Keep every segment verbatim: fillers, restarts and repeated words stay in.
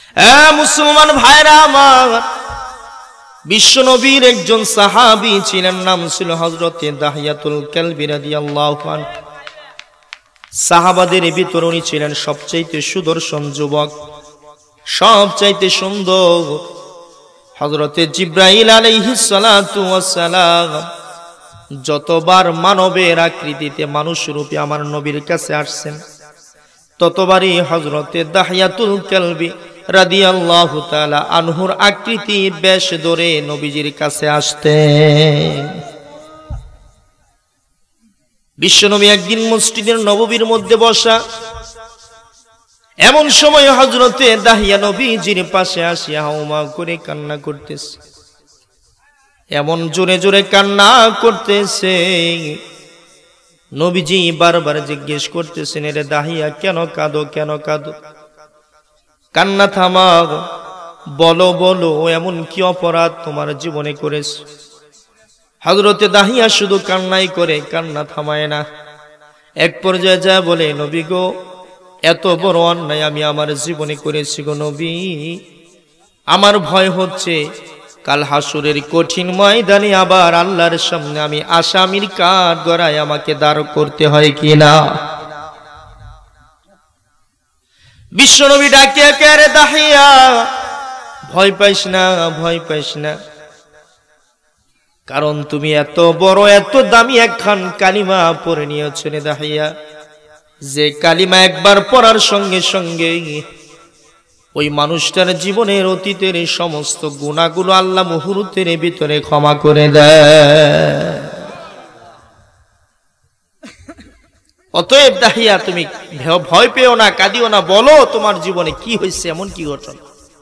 এ মুসলমান ভাইরা আমার, বিশ্বনবীর একজন সাহাবী ছিলেন, নাম ছিল হযরতে দাহিয়াতুল কালবি রাদিয়াল্লাহু আনহু। সাহাবাদের ভিতর উনি ছিলেন সবচাইতে সুদর্শন যুবক, সবচাইতে সুন্দর। হযরতে জিবরাইল আলাইহিস সালাতু ওয়াস সালাম যতবার মানবের আকৃতিতে মানুষ রূপে আমার নবীর কাছে আসছেন, ততবারই হযরতে দাহিয়াতুল কালবি রাদিয়াল্লাহু তাআলা আনহুর আকৃতি বেশ ধরে নবীজির কাছে আসতেন। বিশ্বনবী একদিন মসজিদের নববীর মধ্যে বসা, এমন সময় হযরতে দাহিয়া নবীজির পাশে আসিয়া হাউমা করে কান্না করতেছে, এমন জোরে জোরে কান্না করতেছে। নবীজি বারবার জিজ্ঞেস করতেছেন, রে দাহিয়া কেন কাঁদো, কেন কাঁদো, কান্না থামাও, বলো বলো এমন কি অপরাধ তোমার জীবনে করেছ? হযরতে দাহিয়া শুধু কান্নাই করে, কান্না থামায় না। এক পর্যায়ে যা বলে, নবী গো, এত বড় অন্যায় আমি আমার জীবনে করেছি গো নবী। আমার ভয় হচ্ছে কাল হাসুরের কঠিন ময়দানে আবার আল্লাহর সামনে আমি আসামির কাঠ গড়ায় আমাকে দাঁড় করতে হয় কিনা। বিশ্বনবী ডাকিয়া কে, রে দাহিয়া ভয় পাইস না, ভয় পাইস না, কারণ তুমি এত বড় এত দামি একখান কালিমা পড়ে নিয়েছ রে দাহিয়া, যে কালিমা একবার পড়ার সঙ্গে সঙ্গে ওই মানুষটার জীবনের অতীতের সমস্ত গুনাহগুলো আল্লাহ মুহূর্তের ভিতরে ক্ষমা করে দেয়। অতএব দাহিয়া তুমি ভয় পেও না, কাঁদিও না, বলো তোমার জীবনে কি হয়েছে, এমন কি ঘটনা।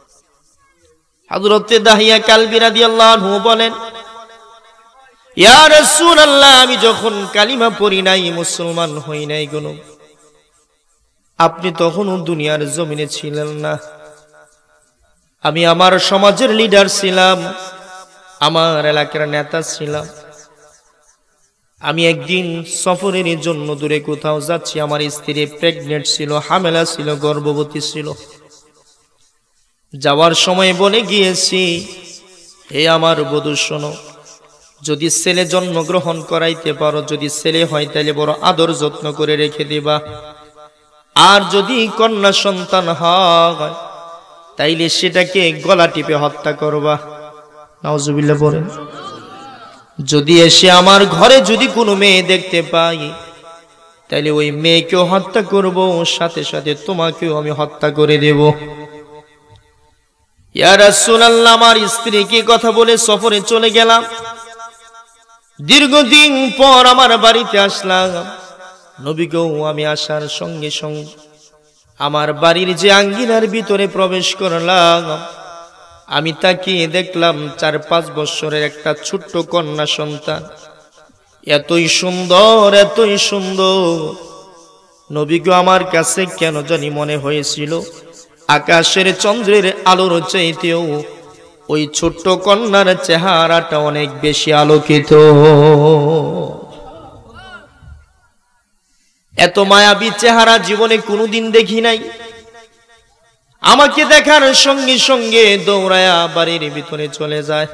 হযরতে দাহিয়া কালবি রাদিয়াল্লাহু আনহু বলেন, ইয়া রাসূলুল্লাহ, আমি যখন কালিমা পড়ি নাই, মুসলমান হই নাই গো নবী, আপনি তখনও দুনিয়ার জমিনে ছিলেন না। আমি আমার সমাজের লিডার ছিলাম, আমার এলাকার নেতা ছিলাম। আমি একদিন সফরের জন্য দূরে কোথাও যাচ্ছি, আমার স্ত্রী প্রেগনেন্ট ছিল, হামেলা ছিল, গর্ভবতী ছিল। যাওয়ার সময় বলে গিয়েছি, হে আমার বধূ শোনো, যদি ছেলে জন্মগ্রহণ করাইতে পারো, যদি ছেলে হয় তাহলে বড় আদর যত্ন করে রেখে দিবা, আর যদি কন্যা সন্তান হয় তাইলে সেটাকে গলা টিপে হত্যা করবা। নাউজুবিল্লাহ বলেন। যদি এসে আমার ঘরে যদি কোনো মেয়ে দেখতে পাই, তাইলে ওই মেয়েকেও হত্যা করব, সাথে সাথে তোমাকেও আমি হত্যা করে দেব। ইয়া রাসূলুল্লাহ, আমার স্ত্রীকে কথা বলে সফরে চলে গেলাম। দীর্ঘদিন পর আমার বাড়িতে আসলাম। নবী গো, আমি আসার সঙ্গে সঙ্গে আমার বাড়ির যে আঙ্গিনার ভিতরে প্রবেশ করলাম, আমি তাকিয়ে দেখলাম চার পাঁচ বছরের একটা ছোট্ট কন্যা সন্তান, এতই সুন্দর, এতই সুন্দর। নবী গো, আমার কাছে কেন জানি মনে হয়েছিল আকাশের চন্দ্রের আলোর চাইতেও ওই ছোট্ট কন্যার চেহারাটা অনেক বেশি আলোকিত। এত মায়াবী চেহারা জীবনে কোনোদিন দেখি নাই। আমাকে দেখার সঙ্গে সঙ্গে দৌড়ায়া বাড়ির ভিতরে চলে যায়।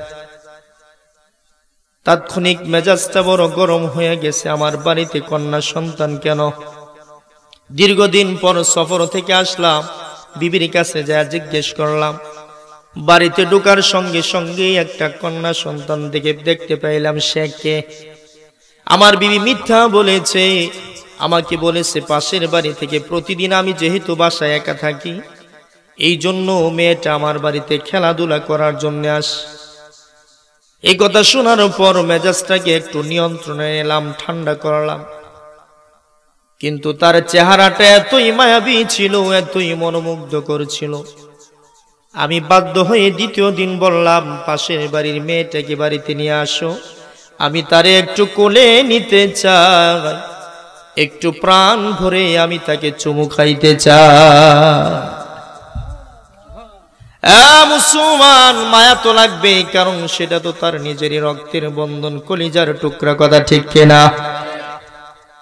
তাৎক্ষণিক মেজাজটা বড় গরম হয়ে গেছে, আমার বাড়িতে কন্যা সন্তান কেন? দীর্ঘদিন পর সফর থেকে আসলাম, বিবির কাছে যা জিজ্ঞেস করলাম। বাড়িতে ঢোকার সঙ্গে সঙ্গে একটা কন্যা সন্তান দেখে দেখতে পাইলাম, সে কে? আমার বিবি মিথ্যা বলেছে, আমাকে বলেছে পাশের বাড়ি থেকে প্রতিদিন আমি যেহেতু বাসায় একা থাকি, এই জন্য মেয়েটা আমার বাড়িতে খেলাধুলা করার জন্য আস। এই কথা শোনার পর মেজাজটাকে একটু নিয়ন্ত্রণে এলাম, ঠান্ডা করলাম। কিন্তু তার চেহারাটা এতই মায়াবী ছিল, এতই মনোমুগ্ধকর ছিল, আমি বাধ্য হয়ে দ্বিতীয় দিন বললাম, পাশের বাড়ির মেয়েটাকে বাড়িতে নিয়ে আসো, আমি তারে একটু কোলে নিতে চাই, একটু প্রাণ ভরে আমি তাকে চুমু খাইতে চাই। মুসলমান, মায়া তো লাগবে, কারণ সেটা তো তার নিজেরই রক্তের বন্ধন, কলিজার টুকরা, কথা ঠিক কিনা?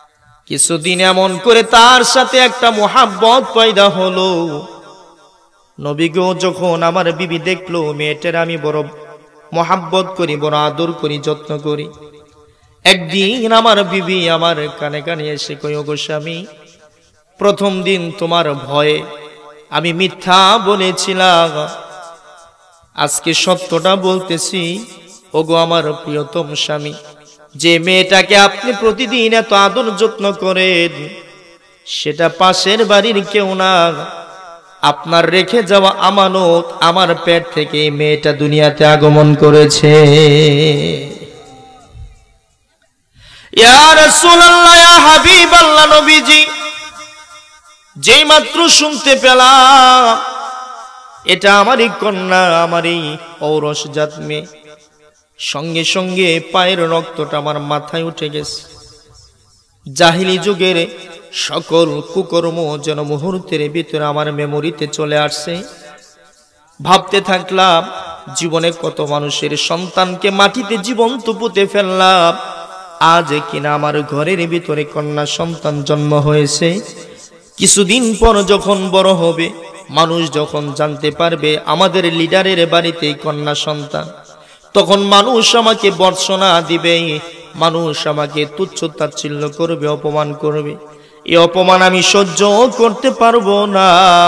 কিছুদিন এমন করে তার সাথে একটা মোহাব্বত পয়দা হলো। নবী গো যখন আমার বিবি দেখলো মেয়েটার আমি বড় মোহাব্বত করি, বড় আদর করি, যত্ন করি, একদিন আমার বিবি আমার কানে কানে এসে কই, ওগো স্বামী, প্রথম দিন তোমার ভয়ে আমি মিথ্যা বলেছিলাম, আজকে সত্যটা বলতেছি। ওগো আমার প্রিয়তম স্বামী, যে মেয়েটাকে আপনি প্রতিদিন এত আদর যত্ন করেন সেটা পাশের বাড়ির কেউ না, আপনার রেখে যাওয়া আমানত, আমার পেট থেকে এই মেয়েটা দুনিয়াতে আগমন করেছে। ইয়া রাসূলুল্লাহ, ইয়া হাবিবাল্লাহ, নবীজি যেই মাত্র শুনতে পেলাম এটা আমারই কন্যা, আমারই ঔরসজাত মেয়ে, সঙ্গে সঙ্গে পায়ের রক্তটা আমার মাথায় উঠে গেছে। জাহিলি যুগের সকল কুকর্ম যেন মুহূর্তের ভিতরে আমার মেমোরিতে চলে আসছে। ভাবতে থাকলাম জীবনে কত মানুষের সন্তানকে মাটিতে জীবন্ত পুঁতে ফেললাম, আজ কিনা আমার ঘরের ভিতরে কন্যা সন্তান জন্ম হয়েছে। কিছুদিন পর যখন বড় হবে, মানুষ যখন জানতে পারবে আমাদের লিডারের বাড়িতে কন্যা সন্তান, তখন মানুষ আমাকে বর্ষনা দিবে, মানুষ আমাকে তুচ্ছ তাচ্ছিল্য করবে, অপমান করবে। এই অপমান আমি সহ্য করতে পারবো না।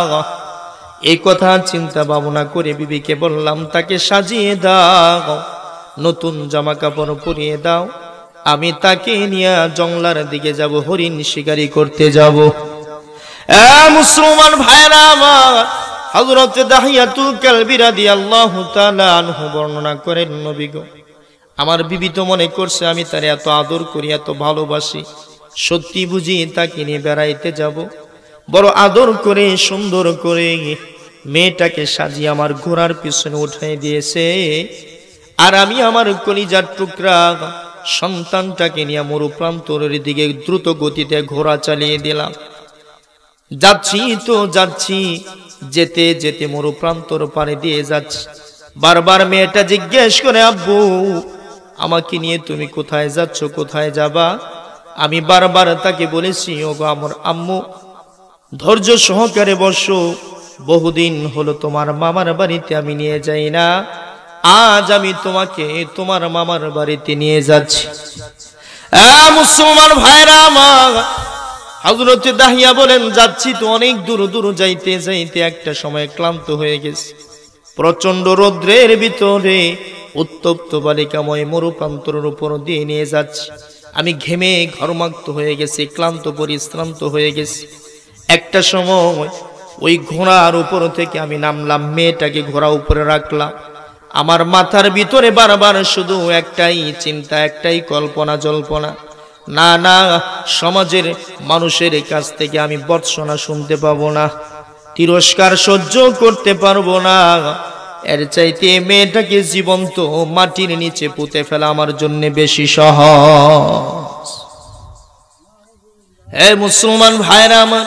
এই কথা চিন্তা ভাবনা করে বিবিকে বললাম, তাকে সাজিয়ে দাও, নতুন জামা কাপড় পরিয়ে দাও, আমি তাকে নিয়ে জঙ্গলার দিকে যাব, হরিণ শিকারি করতে যাব। এ মুসলমান ভাইরা আমার, হযরত দাহিয়াতুল কালবি রাদিয়াল্লাহু তাআলা আনহু বর্ণনা করেন, নবী গো, আমার বিবি তো মনে করছে আমি তারে এত আদর করি, এত ভালোবাসি, সত্যি বুঝি তাকে নিয়ে বেড়াইতে যাব। বড় আদর করে সুন্দর করে মেয়েটাকে সাজিয়ে আমার ঘোড়ার পিছনে উঠাই দিয়েছে, আর আমি আমার কলিজার টুকরা সন্তানটাকে নিয়ে মরু প্রান্তরের দিকে দ্রুত গতিতে ঘোড়া চালিয়ে দিলাম। যাচ্ছি তো যাচ্ছি, যেতে যেতে মরু প্রান্তর পাড়ে দিয়ে যাচ্ছি। বারবার মেয়েটা জিজ্ঞেস করে, আব্বু আমাকে নিয়ে তুমি কোথায় যাচ্ছ, কোথায় যাবা? আমি বারবার তাকে বলেছি, ওগো আমার আম্মু, ধৈর্য সহকারে বসো, বহুদিন হলো তোমার মামার বাড়িতে আমি নিয়ে যাই না, আজ আমি তোমাকে তোমার মামার বাড়িতে নিয়ে যাচ্ছি। আ মুসলমান ভাইরা আমার, হযরত দাহিয়া বলেন, যাচ্ছি তো অনেক দূর দূর, যাইতে যাইতে একটা সময় ক্লান্ত হয়ে গেছে। প্রচন্ড রৌদ্রের ভিতরে উত্তপ্ত বালিকাময় মরুপ্রান্তরের উপর দিয়ে নিয়ে যাচ্ছি। আমি ঘেমে ঘর্মাক্ত হয়ে গেছি, ক্লান্ত পরিশ্রান্ত হয়ে গেছি। একটা সময় ওই ঘোড়ার উপর থেকে আমি নামলাম, মেয়েটাকে ঘোড়া উপরে রাখলাম। আমার মাথার ভিতরে বারবার শুধু একটাই চিন্তা, একটাই কল্পনা জল্পনা, না না, সমাজের মানুষের কাছ থেকে আমি বর্ষনা শুনতে পাবো না, তিরস্কার সহ্য করতে পারবো না। এর চাইতে মেয়েটাকে জীবন্ত মাটির নিচে পুঁতে ফেলা আমার জন্য বেশি সহজ। হে মুসলমান ভাইরা আমার,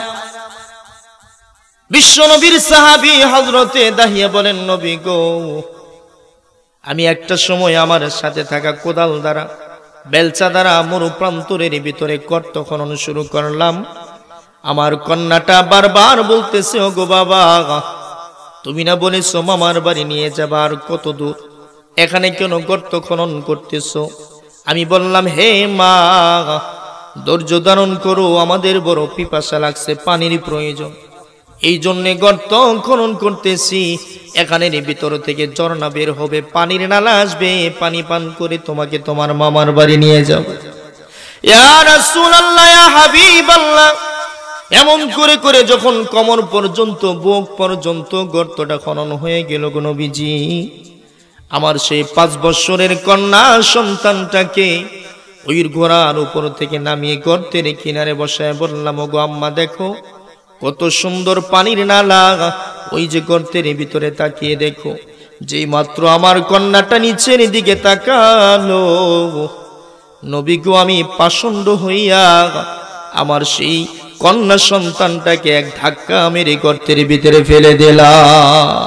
বিশ্ব নবীর সাহাবী হযরতে দাহিয়া বলেন, নবী গো, আমি একটা সময় আমার সাথে থাকা কোদাল দ্বারা, বেলচা দ্বারা মরু প্রান্তরের ভিতরে গর্ত খনন শুরু করলাম। আমার কন্যাটা বারবার বলতেছে, ওগো বাবা, তুমি না বলেছো মামার বাড়ি নিয়ে যাবা, আর কত দূর, এখানে কেন গর্ত খনন করতেছো? আমি বললাম, হে মা, ধৈর্য ধারণ করো, আমাদের বড় পিপাসা লাগছে, পানির প্রয়োজন, এই জন্যে গর্ত খনন করতেছি। এখানের ভিতর থেকে ঝর্ণা বের হবে, পানির নালা আসবে, পানি পান করে তোমাকে তোমার মামার বাড়ি নিয়ে যাব। ইয়া রাসূলুল্লাহ, ইয়া হাবিবাল্লাহ, এমন করে করে যখন কোমর পর্যন্ত, বুক পর্যন্ত গর্তটা খনন হয়ে গেল গো নবীজি, আমার সেই পাঁচ বছরের কন্যা সন্তানটাকে ওই ঘোড়ার উপর থেকে নামিয়ে গর্তের কিনারে বসায় বললাম, ওগো আম্মা, দেখো কত সুন্দর পানির নালা, ওই যে গর্তের ভিতরে তাকিয়ে দেখো। যেই মাত্র আমার কন্যাটা নিচের দিকে তাকালো, নবী গো, আমি পাষণ্ড হইয়া আমার সেই কন্যা সন্তানটাকে এক ধাক্কা মেরে গর্তের ভিতরে ফেলে দিলাম।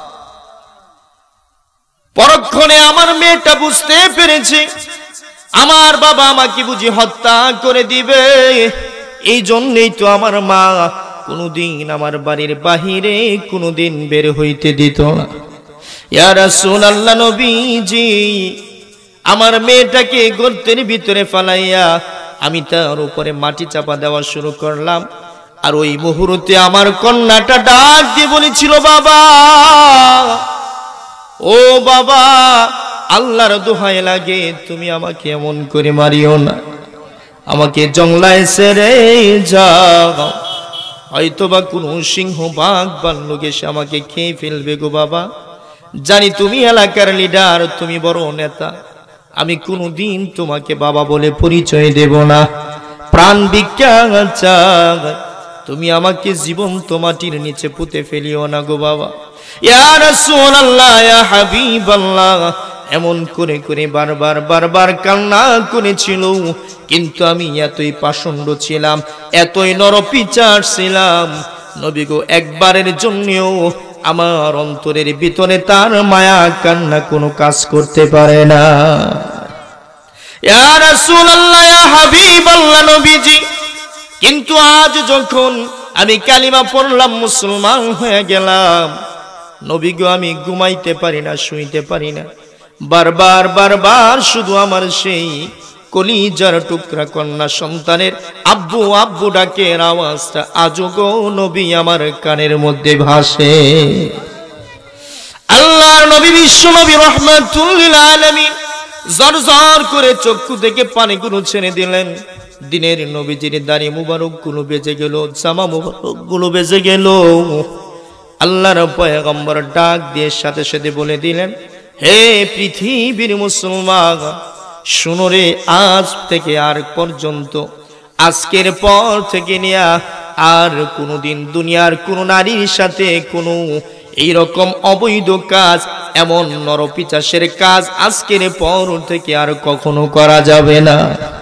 পরক্ষণে আমার মেয়েটা বুঝতে পেরেছে আমার বাবা আমাকে বুঝি হত্যা করে দিবে, এই জন্যই তো আমার মা কোনদিন আমার বাড়ির বাহিরে কোনদিন বের হইতে দিত না। ইয়া রাসূলুল্লাহ নবীজি, আমার মেয়েটাকে গর্তের ভিতরে ফালাইয়া আমি তার উপরে মাটি চাপা দেওয়া শুরু করলাম। আর ওই মুহূর্তে আমার কন্যাটা ডাক দিয়ে বলেছিল, বাবা, ও বাবা, আল্লাহর দোহাই লাগে তুমি আমাকে এমন করে মারিও না, আমাকে জংলায় ছেড়ে যাও, হয়তোবা কোনো সিংহ বাঘ ভাল্লুক এসে আমাকে খেয়ে ফেলবে গো বাবা। জানি তুমি এলাকার লিডার, তুমি বড় নেতা, আমি কোনোদিন তোমাকে বাবা বলে পরিচয় দেব না। প্রাণ ভিক্ষা চাই, তুমি আমাকে জীবন্ত মাটির নিচে পুঁতে ফেলিও না গো বাবা। ইয়া রাসূলুল্লাহ, ইয়া হাবিবাল্লাহ, এমন করে করে বারবার বারবার কান্না করেছিল। কিন্তু আমি এতই পাষণ্ড ছিলাম, এতই নরপিচার ছিলাম, নবী গো একবারের জন্যও আমার অন্তরের ভিতরে তার মায়া কান্না কোনো কাজ করতে পারে না। ইয়া রাসূলুল্লাহ, ইয়া হাবিবাল্লাহ নবীজি, কিন্তু আজ যখন আমি কালিমা পড়লাম, মুসলমান হয়ে গেলাম, নবী গো আমি ঘুমাইতে পারি না, শুইতে পারি না, বারবার বারবার শুধু আমার সেই কলিজার টুকরা কন্যা সন্তানের আব্বু আব্বু ডাকের আওয়াজটা আজও গো নবী আমার কানের মধ্যে ভাসে। আল্লাহর নবী বিশ্ব নবী রাহমাতুল লিল আলামিন জর জর করে চক্ষু থেকে পানিগুলো ছেড়ে দিলেন। দিনের নবীজির দাড়ি মুবারক গুলো বেজে গেল, জামা মুবারক গুলো বেজে গেল। আল্লাহর পয়গম্বর ডাক দিয়ে সাথে সাথে বলে দিলেন, হে পৃথিবীর মুসলমান, শুনো রে, আজ থেকে আর পর্যন্ত, আজকের পর থেকে নিয়ে আর কোনোদিন দুনিয়ার কোন নারীর সাথে কোনো এইরকম অবৈধ কাজ, এমন নরপিচাসের কাজ আজকের পর থেকে আর কখনো করা যাবে না।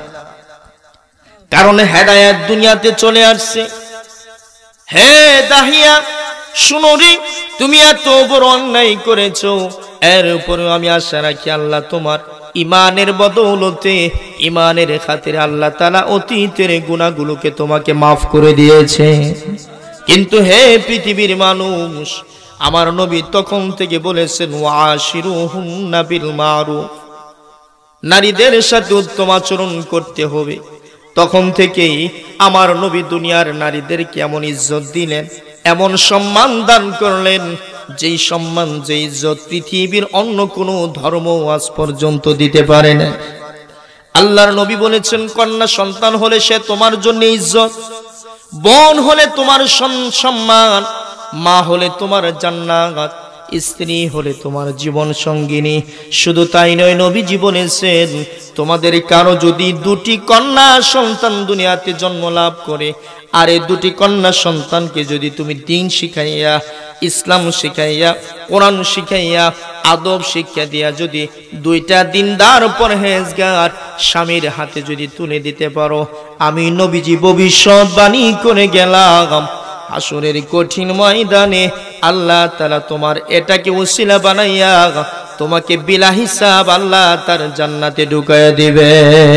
কারণ হেদায়েত দুনিয়াতে চলে আসছে। হে দাহিয়া, শুনো রে, তুমি এত বড় অন্যায় করেছো, এর উপরে আমি আশা রাখি আল্লাহ তোমার ইমানের বদৌলতে, ইমানের খাতিরে আল্লাহ তাআলা অতীতের গুনাহগুলোকে তোমাকে মাফ করে দিয়েছে। কিন্তু হে পৃথিবীর মানুষ, আমার নবী তখন থেকে বলেছেন, ওয়াশিরুহুন্না বিল মারুফ, নারীদের সাথে উত্তম আচরণ করতে হবে। তখন থেকেই আমার নবী দুনিয়ার নারীদেরকে এমন ইজ্জত দিলেন, এমন সম্মান দান করলেন, যেই সম্মান, যেই ইজ্জত পৃথিবীর অন্য কোনো ধর্ম আজ পর্যন্ত দিতে পারে না। আল্লাহর নবী বলেছেন, কন্যা সন্তান হলে সে তোমার জন্য ইজ্জত, বোন হলে তোমার সম্মান, মা হলে তোমার জান্নাত, স্ত্রী হলে তোমার জীবন সঙ্গিনী। শুধু তাই নয়, নবীজি বলেছেন, তোমাদের কারো যদি দুটি কন্যা সন্তান দুনিয়াতে জন্ম লাভ করে, আর এই দুটি কন্যা সন্তানকে যদি তুমি দ্বীন শিখাইয়া, ইসলাম শিখাইয়া, কোরআন শিখাইয়া, আদব শিক্ষা দিয়া যদি দুইটা দিনদার পরহেজগার স্বামীর হাতে যদি তুলে দিতে পারো, আমি নবীজি ভবিষ্যৎবাণী করে গেলাম, হাসরের কঠিন ময়দানে আল্লাহ তাআলা তোমার এটাকে ওসিলা বানাইয়া তোমাকে বিলা হিসাব আল্লাহ তার জান্নাতে ঢুকাইয়া দিবে।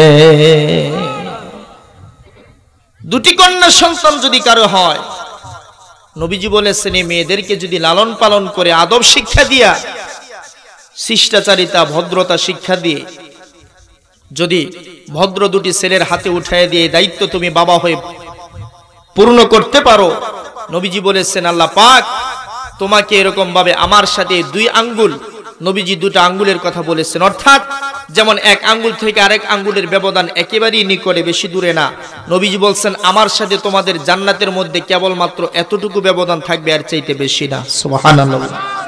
দুটি কন্যা সন্তান যদি কারো হয়, নবীজি বলেছেন, এই মেয়েদেরকে যদি লালন পালন করে আদব শিক্ষা দিয়া, শিষ্টাচারিতা, ভদ্রতা শিক্ষা দিয়ে যদি ভদ্র দুটি ছেলের হাতে উঠাইয়া দিয়ে দায়িত্ব তুমি বাবা হয়ে পূর্ণ করতে পারো, নবীজি বলেছেন, আল্লাহ পাক তোমাকে এরকম ভাবে আমার সাথে দুই আঙ্গুল, নবীজি দুটো আঙ্গুলের কথা বলেছেন, অর্থাৎ যেমন এক আঙ্গুল থেকে আরেক আঙ্গুলের ব্যবধান একেবারেই নিকটে, বেশি দূরে না। নবীজি বলছেন, আমার সাথে তোমাদের জান্নাতের মধ্যে কেবলমাত্র এতটুকু ব্যবধান থাকবে, আর চাইতে বেশি না। সুবহানাল্লাহ।